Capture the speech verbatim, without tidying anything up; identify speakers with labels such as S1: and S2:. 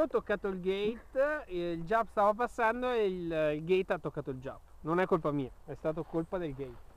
S1: toccato il gate, il jump stava passando e il, il gate ha toccato il jump. Non è colpa mia, è stato colpa del gate.